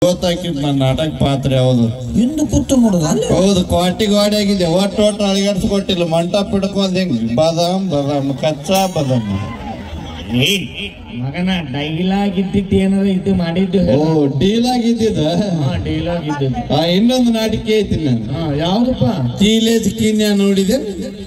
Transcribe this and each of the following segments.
ಗೊತ್ತಾಕಿದ್ ನನ್ನ ನಾಟಕ ಪಾತ್ರ ಯಾವುದು ಹಿಂದೆ ಕೂತು ನೋಡುದ ಹೌದು ಕ್ವಾಟಿ ಗಾಡಿ ಆಗಿದೆ ಒಟ್ಟು ಅಳಿಗಾಡ್ಸ್ಕೊಟ್ಟಿಲ್ಲ ಮಂಟಪ ಹಿಡ್ಕೊಂಡ್ ಹೆಂಗ್ ಬಾದಾಮ್ ಬಾದಾಮ್ ಕಚ್ಚಾ ಬಾದಾಮ್ ಮಗನ ಡೈಲಾಗ್ ಇದ್ದಿದ್ದು ಏನಾರ ಇದು ಮಾಡಿದ್ದು ಓ ಡೀಲಾಗ್ ಇದ್ದಿದ ಡೈಲಾಗ್ ಇದ್ದಿದ್ದು ಇನ್ನೊಂದು ನಾಟಕ ಐತಿ ನಾನು ಯಾವ್ದಪ್ಪ ಚೀಲೇಜ್ ಕಿನ್ಯಾ ನೋಡಿದೆ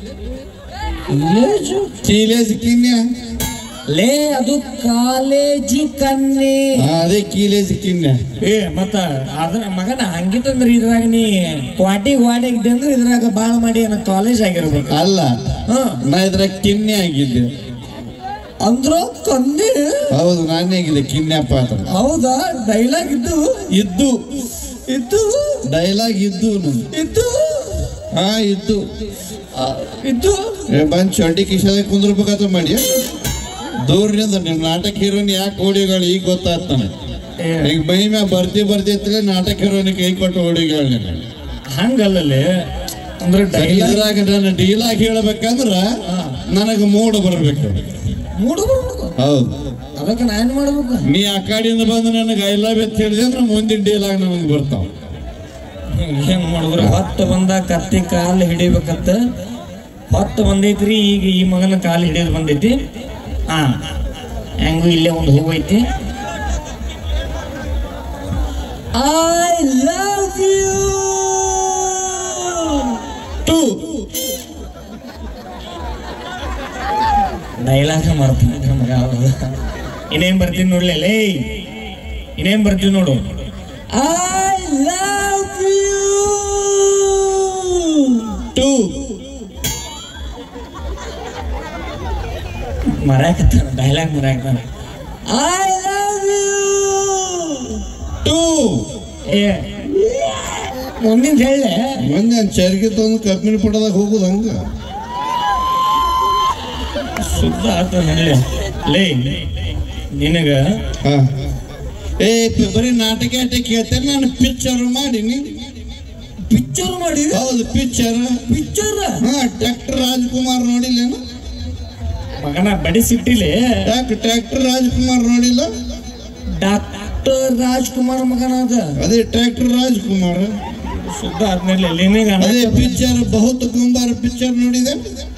ಚೀಲೇಜ್ ಕಿನ್ಯಾ ಲೇ ಅದು ಕಾಲೇಜಿ ಕನ್ನೆ ಅದೇ ಕೀಲೇಜ್ ಕಿನ್ಯಾ ಮತ್ತ ಅದ್ರ ಮಗನ ಹಂಗಿತ್ತಂದ್ರ ಇದ್ರಾಗ ನೀ ಕ್ವಾಟಿ ಗಾಡಿ ಇದ್ದೆ ಅಂದ್ರೆ ಇದ್ರಾಗ ಬಾಳ ಮಾಡಿ ಕಾಲೇಜ್ ಆಗಿರ್ಬೇಕು ಅಲ್ಲ ನಾ ಇದ್ರಾಗ ಕಿನ್ಯಾ ಆಗಿದ್ದೆ ಅಂದ್ರ ಕನ್ನೆ ಹೌದು ನಾನೇ ಆಗಿದೆ ಕಿನ್ಯಾ ಪಾತ್ರ ಹೌದಾ ಡೈಲಾಗ್ ಇದ್ದು ಇದ್ದು ಇದ್ದು ಡೈಲಾಗ್ ಇದ್ದು ಇದ್ದು ಇದ್ದು ಇದ್ದು ಬಂದ್ ಚಡ್ಡಿ ಕಿಶಾದ ಕುಂದ್ರಬೇಕಾತ ಮಾಡಿ ದೂರದಿಂದ ನಿಮ್ ನಾಟಕ ಹೀರೋನ್ ಯಾಕೆ ಓಡಿಗಳು ಈಗ ಗೊತ್ತಾಗ್ತಾನೆ ಈಗ ಮೈ ಮ್ಯಾ ಬರ್ತಿ ನಾಟಕ ಹೀರೋನಿ ಕೈ ಕೊಟ್ಟು ಓಡಿಗಳು ಹಂಗಲ್ಲೇ ಅಂದ್ರೆ ಇದ್ರಾಗ ನನ್ನ ಡೀಲಾಗಿ ಹೇಳ್ಬೇಕಂದ್ರ ನನಗ ಮೂಡ್ ಬರ್ಬೇಕು ಹೌದು ಅದಕ್ಕೆ ನಾ ಏನ್ ಮಾಡ್ಬೇಕು ನೀ ಆ ಕಡೆಯಿಂದ ಬಂದು ನನಗೆ ಐ ಲವ್ ಅಂತ ಹೇಳಿದೆ ಅಂದ್ರೆ ಮುಂದಿನ ಡೀಲಾಗ್ ನನಗೆ ಬರ್ತಾವ ಹೆಂಗ್ ಮಾಡಿದ್ರು ಹೊತ್ತು ಬಂದ ಕತ್ತಿ ಕಾಲು ಹಿಡಿಬೇಕಂತ ಹೊತ್ತು ಬಂದೈತ್ರಿ ಈಗ ಈ ಮಗನ ಕಾಲು ಹಿಡಿಯೋದು ಬಂದೈತಿ ಹೆಂಗು ಇಲ್ಲೇ ಒಂದು ಹೋಗೈತಿ ಐ ಲವ್ ಯು ಟು ಡೈಲಾಗ ಮಾಡ್ತೀನಿ ಮಗ ಇನ್ನೇನ್ ಬರ್ತೀನಿ ನೋಡ್ಲೇ ಇನ್ನೇನ್ ಬರ್ತೀನಿ ನೋಡು ಐ ಲವ್ ಯು ಟು ಮರಾಕತ್ತಾನ ಡೈಲಾಗ್ ಮರಾಕತ್ತಾನ ಐ ಲವ್ ಯು ಟು ಮುಂದಿನ ಹೇಳೆ ಮುಂದೆ ಚರ್ಗಿ ತಂದು ಕಬ್ಬಿನ ಪಡದಾಗ ಹೋಗುದು ಹಂಗ ಶುದ್ಧ ಆತ ಹೇಳಿ ಲೇ ನಿನಗ ಬರೀ ನಾಟಕ ಕೇಳ್ತೇನೆ ನಾನು ಪಿಕ್ಚರ್ ಮಾಡೀನಿ ಪಿಕ್ಚರ್ ಮಾಡಿ ಹೌದು ಪಿಕ್ಚರ್ ಡಾಕ್ಟರ್ ರಾಜ್ಕುಮಾರ್ ನೋಡಿಲ್ಲೇನು ಮಗನ ಬಡಿ ಸಿಟ್ಟಿಲೆ ಡಾಕ್ಟರ್ ರಾಜ್ಕುಮಾರ್ ನೋಡಿಲ್ಲ ಡಾಕ್ಟರ್ ರಾಜ್ಕುಮಾರ್ ಮಗನ ಅದೇ ಡಾಕ್ಟರ್ ರಾಜ್ಕುಮಾರ್ ಶುದ್ಧ ಆದ್ಮೇಲೆ ಅದೇ ಪಿಕ್ಚರ್ ಬಹುತ್ ಕುಂಬಾರ ಪಿಕ್ಚರ್ ನೋಡಿದೆ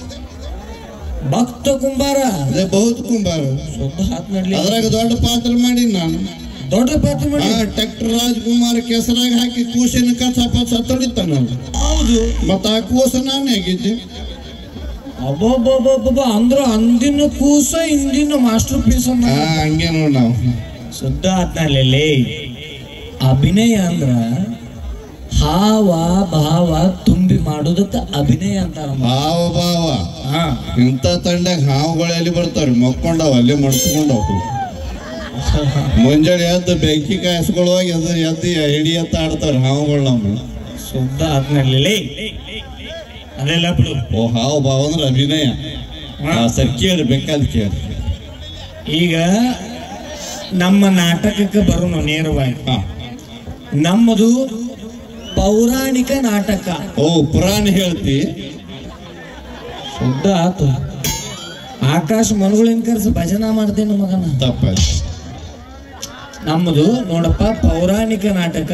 ಭಕ್ತ ಕುಂಬಾರ ಅದೇ ಬಹುತ್ ಕುಂಬಾರ ಶುದ್ಧ ಆದ್ಮೇಲೆ ಅದ್ರಾಗ ದೊಡ್ಡ ಪಾತ್ರ ಮಾಡಿ ನಾನು ದೊಡ್ಡ ಪಾತ್ರ ಮಾಡಿ ಡಾಕ್ಟರ್ ರಾಜ್ಕುಮಾರ್ ಕೆಸರಾಗ ಹಾಕಿ ಕೂಸಿನ ಕಸ ತೊಡಿತಾನ ಹೌದು ಮತ್ತ ಆ ಕೂಸ ನಾನೇ ಆಗಿದ್ದೆ ಅಬ್ಬಬ್ಬಬ್ಬ ಅಂದ್ರ ಅಂದಿನ ಕೂಸ ಇಂದಿನ ಮಾಸ್ಟರ್ ಪೀಸ್ ಹಂಗೆ ನೋಡ್ ನಾವು ಶುದ್ಧ ಆತ್ನಲ್ಲಿ ಅಭಿನಯ ಅಂದ್ರ ಹಾವ ಭಾವ ತುಂಬಿ ಮಾಡೋದಕ್ಕ ಅಭಿನಯ ಅಂತಾರ ಭಾವ ಇಂಥ ತಂಡಾಗ ಹಾವುಗಳೆಲ್ಲಿ ಬರ್ತಾವ್ರಿ ಮಕ್ಕೊಂಡಾವ ಅಲ್ಲೇ ಮಡ್ಕೊಂಡವ್ ಮುಂಜಾನೆ ಎದ್ದು ಬೆಂಕಿ ಕಾಯಿಸ್ಕೊಳ್ಳುವಾಗ ಎದ್ದು ಹಿಡಿ ಎತ್ತ ಆಡ್ತಾರ ಹಾವುಗಳು ನಮ್ಮ ಶುದ್ಧ ಆತ್ನಲ್ಲಿ ಅದೆಲ್ಲ ಬಿಡು ಓ ಹಾವು ಭಾವ ಅಂದ್ರೆ ಅಭಿನಯ ಸರಿ ಕೇಳಿ ಬೇಕಾದ್ ಕೇಳಿ ಈಗ ನಮ್ಮ ನಾಟಕಕ್ಕೆ ಬರೋಣ ನೇರವಾಗಿ ನಮ್ಮದು ಪೌರಾಣಿಕ ನಾಟಕ ಪುರಾಣ ಹೇಳ್ತಿ ಶುದ್ಧ ಆತು ಆಕಾಶ ಮನುಗಳಿನ ಕರ್ಸಿ ಭಜನಾ ಮಾಡ್ತೇನೆ ಮಗನ ತಪ್ಪ ನಮ್ಮದು ನೋಡಪ್ಪ ಪೌರಾಣಿಕ ನಾಟಕ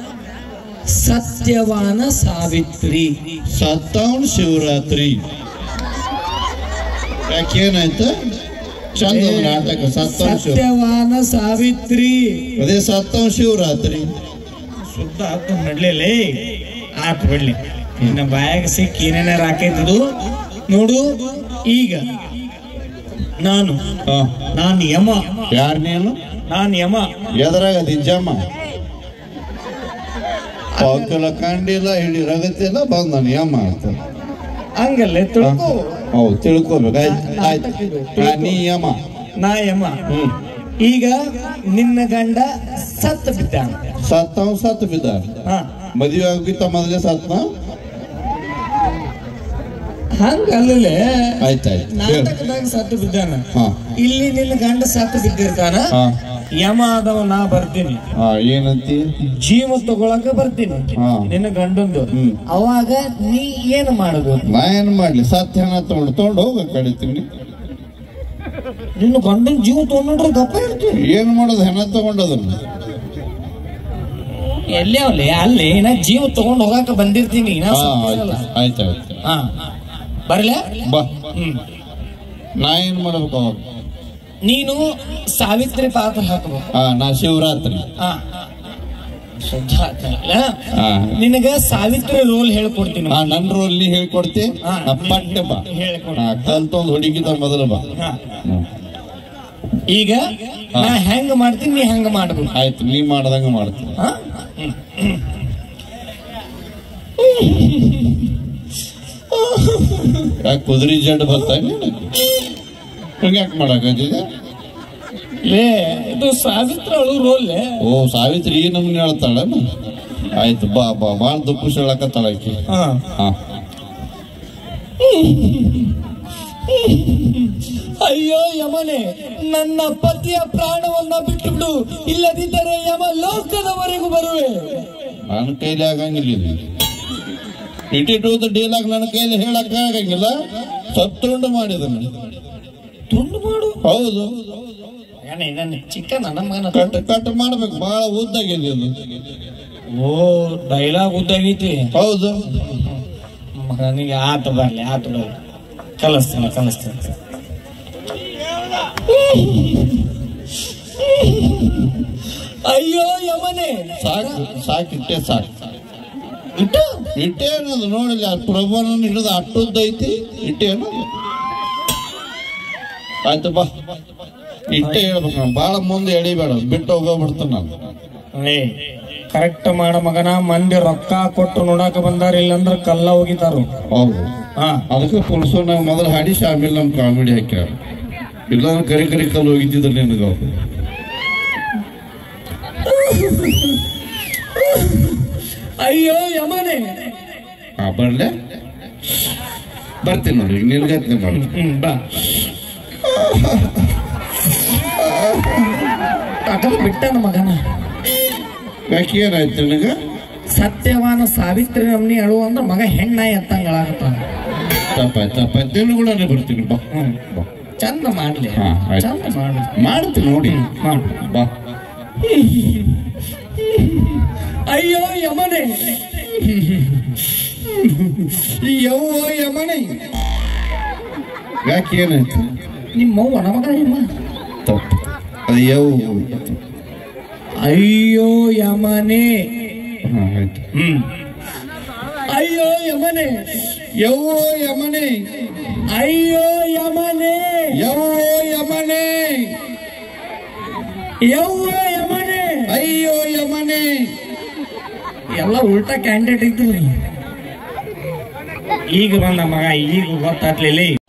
ಸತ್ಯವಾನ ಸಾವಿತ್ರಿ ಸತ್ತವನ್ ಶಿವರಾತ್ರಿ ಯಾಕೇನಾಯ್ತು ಚಂದ ನಾಟಕ ಸತ್ಯವಾನ ಸಾವಿತ್ರಿ ಅದೇ ಸತ್ತವನ್ ಶಿವರಾತ್ರಿ ಶುದ್ಧ ಆತು ನಡ್ಲೇ ಆತು ಬಿಡ್ಲಿ ಇನ್ನ ಬಾಯಾಗ ಸಿಕ್ಕಿ ಏನೇನಾರ ಹಾಕೈತದು ನೋಡು ಈಗ ನಾನು ಯಮ ಯಾರ ನೀನು ನಾನು ಯಮ ಎದರಾಗ ದಿಜ್ಜಮ್ಮ ಪಾಕಲ ಕಂಡಿಲ್ಲ ಹಿಡಿ ರಗತಿಲ್ಲ ಬಂದ ನಾನು ಯಮ ಅಂತ ಹಂಗಲ್ಲೇ ತಿಳ್ಕೊ ಹೌದು ತಿಳ್ಕೊಬೇಕು ಆಯ್ತು ನೀ ಯಮ ನಾ ಯಮ ಈಗ ನಿನ್ನ ಗಂಡ ಸತ್ತ ಬಿದ್ದ ಸತ್ತ ಬಿದ್ದ ಮದುವೆ ಆಗಿತ್ತ ಮೊದಲೇ ಸತ್ನ ಹಂಗಲ್ಲೇ ಆಯ್ತಾಯ್ತು ನಾಟಕದಾಗ ಸತ್ತು ಬಿದ್ದಾನ ಇಲ್ಲಿ ನಿನ್ನ ಗಂಡ ಸತ್ತು ಬಿದ್ದಿರ್ತಾನ ಯಮ ಆದವ ನಾ ಬರ್ತೀನಿ ಏನಂತಿ ಜೀವ ತಗೊಳಕ ಬರ್ತೀನಿ ನಿನ್ನ ಗಂಡಂದು ಅವಾಗ ನೀ ಏನು ಮಾಡಬೇಕು ನಾ ಏನ್ ಮಾಡ್ಲಿ ಸತ್ಯ ಹೆಣ ತಗೊಂಡು ಹೋಗ ಕಡಿತೀನಿ ನಿನ್ನ ಗಂಡನ ಜೀವ ತಗೊಂಡ್ರೆ ಗಪ್ಪ ಇರ್ತೀವಿ ಏನ್ ಮಾಡೋದು ಹೆಣ ತಗೊಂಡದನ್ನ ಎಲ್ಲೇ ಅವಲ್ಲಿ ಅಲ್ಲಿ ನಾ ಜೀವ ತಗೊಂಡ್ ಹೋಗಾಕ ಬಂದಿರ್ತೀನಿ ಆಯ್ತು ಹಾ ಬರ್ಲೆ ಬಾ. ನಾ ಏನ್ ಮಾಡ್ಬೇಕು ಅವಾಗ? ನೀನು ಸಾವಿತ್ರಿ ಪಾತ್ರ ಹಾಕಬೇಕು. ನಾ ಶಿವರಾತ್ರಿ. ನಿನಗ ಸಾವಿತ್ರಿ ರೋಲ್ ಹೇಳ್ಕೊಡ್ತೀನಿ. ನನ್ ರೋಲ್ ನೀ ಹೇಳ್ಕೊಡ್ತಿ. ಪಟ್ಟೆ ಬಾ ಕಲ್ತೊಂದು ಹುಡುಗಿದ ಮೊದಲು ಬಾ. ಈಗ ನಾ ಹೆಂಗ ಮಾಡ್ತೀನಿ ನೀ ಹೆಂಗ ಮಾಡ್ಬೇಕು. ಆಯ್ತು, ನೀ ಮಾಡ್ದಂಗ ಮಾಡ್ತೀನಿ. ಯಾಕೆ ಕುದುರೆ ಜಡ್ ಬರ್ತಾ ಯಾಕೆ ಮಾಡಾಕತ್ತಿದೆ? ಇದು ಸಾವಿತ್ರಿ ಅಳು ರೋಲ್. ಓ ಸಾವಿತ್ರಿ ಈ ನಮ್ಗೆ ಹೇಳ್ತಾಳ. ಆಯ್ತು ಬಾ ಬಾ, ಬಾಳ ದುಃಖ ಹೇಳಕತ್ತಾಳ ಆಕಿ. ಅಯ್ಯೋ ಯಮನೆ, ನನ್ನ ಪತಿಯ ಪ್ರಾಣವನ್ನ ಬಿಟ್ಟು ಬಿಡು, ಇಲ್ಲದಿದ್ದರೆ ಯಮ ಲೋಕದವರೆಗೂ ಬರುವೆ. ನನ್ನ ಕೈಲಿ ಆಗಂಗಿಲ್ಲ. ಇಟ್ಟಿಟ್ಟು ಡೀಲಾಗ್ ನನ್ನ ಕೈಲಿ ಹೇಳಕ್ ಆಗಂಗಿಲ್ಲ. ಸತ್ತುಂಡು ಮಾಡಿದನು. ತುಂಡು ಮಾಡು. ಹೌದು, ಚಿಕನ್ ಕಟ್ ಕಟ್ ಮಾಡ್ಬೇಕು. ಬಹಳ ಉದ್ದಾಗಿದೆ. ಓ ಡೈಲಾಗ್ ಉದ್ದಾಗೈತಿ. ಹೌದು ಮಗನಿಗೆ ಆತ ಬರ್ಲಿ, ಆತ ಬರ್ಲಿ, ಕಲಿಸ್ತಾನ. ಅಯ್ಯೋ ಯಮನೆ, ಸಾಕು ಇಟ್ಟೆ ಸಾಕು. ಇಟ್ಟೆ ಅನ್ನೋದು ನೋಡಿಲ್ಲ. ಪ್ರಭುನ ಹಿಡಿದು ಅಟ್ಟುದ್ದೈತಿ. ಇಟ್ಟೆ ಅನ್ನೋದು. ಆಯ್ತು ಬಾ, ಇಟ್ಟೆ ಹೇಳ್ಬೇಕು. ಬಾಳ ಮುಂದೆ ಎಳಿಬೇಡ, ಬಿಟ್ಟು ಹೋಗ್ಬಿಡ್ತಾನ ನಾನು. ಕರೆಕ್ಟ್ ಮಾಡ ಮಗನ. ಮಂದಿ ರೊಕ್ಕ ಕೊಟ್ಟು ನೋಡಾಕ ಬಂದಾರ, ಇಲ್ಲಂದ್ರ ಕಲ್ಲ ಹೋಗಿತಾರು. ಹೌದು, ಅದಕ್ಕೆ ಪುಲ್ಸು ನಾವು ಮೊದಲು ಹಾಡಿಸಿ ಆಮೇಲೆ ನಮ್ ಕಾಮಿಡಿ ಹಾಕ್ಯಾರ. ಇಲ್ಲಾಂದ್ರೆ ಕರಿ ಕಲ್ಲು ಹೋಗಿದ್ದಿದ್ರು ನಿನಗ. ಅಯ್ಯೋ ಯಮನೆ, ಬರ್ಲೆ ಬರ್ತೀನಿ ನೋಡಿ. ನಿನ್ಗತ್ನೆ ಮಾಡಿ ಬಾ. ಬಿಟ್ಟನ ಮಗನ. ಯಾಕೆ ಏನಾಯ್ತು ನಿನಗ? ಸತ್ಯವಾನ ಸಾವಿತ್ರಿ ನಮ್ನಿ ಅಳು ಅಂದ್ರ ಮಗ ಹೆಣ್ಣಾಯಿ ಎತ್ತಂಗಳಾಗತ್ತ. ತಪ್ಪಾಯ್ತು ನಿನ್ನ ಕೂಡ ಬರ್ತೀನಿ ಬಾ. ಚಂದ ಮಾಡ್ಲಿ, ಚಂದ ಮಾಡ್ತೀನಿ ನೋಡಿ. ಬಾ. ಅಯ್ಯೋ ಯಮನೆ, ಯವ್ವ ಯಮನೆ. ಯಾಕೆ ಏನಾಯ್ತು? ನಿಮ್ಮವ್ವ ನಮಗ ತಪ್ಪು. ಅದು ಯಾವ? ಅಯ್ಯೋ ಯಮನೆ. ಆಯ್ತು. ಅಯ್ಯೋ ಯಮನೆ, ಯವ್ವೋ ಯಮನೆ, ಅಯ್ಯೋ ಯಮನೆ, ಯವ್ವೋ ಯಮನೆ, ಯವ್ವ ಯಮನೆ, ಅಯ್ಯೋ ಯಮನೆ. ಎಲ್ಲ ಉಲ್ಟಾ ಕ್ಯಾಂಡಿಡೇಟ್ ಇತ್ತು. ಈಗ ಬಂದ ಮಗ, ಈಗ ಗೊತ್ತಾಗ್ಲಿಲ್ಲ.